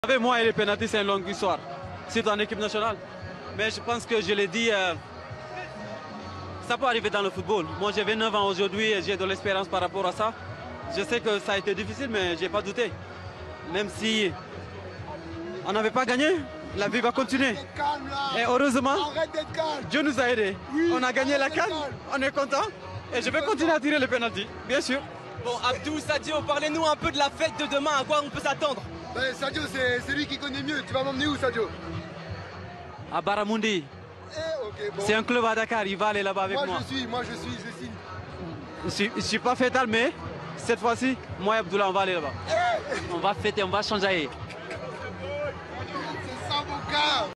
Avec moi et les pénaltys, c'est une longue histoire, surtout en équipe nationale. Mais je pense que je l'ai dit, ça peut arriver dans le football. Moi j'ai 29 ans aujourd'hui et j'ai de l'expérience par rapport à ça. Je sais que ça a été difficile, mais je n'ai pas douté. Même si on n'avait pas gagné, la vie va continuer. Et heureusement, Dieu nous a aidés. Oui, on a gagné la CAN, on est content. Et je vais continuer à tirer les pénaltys, bien sûr. Bon, Abdou, Sadio, parlez-nous un peu de la fête de demain, à quoi on peut s'attendre? Ben, Sadio, c'est lui qui connaît mieux. Tu vas m'emmener où, Sadio? À Baramundi. Okay, bon. C'est un club à Dakar, il va aller là-bas avec moi. Je signe. Je suis pas fêtard, mais cette fois-ci, moi et Abdoulaye, on va aller là-bas. On va fêter, on va changer. C'est ça, mon gars.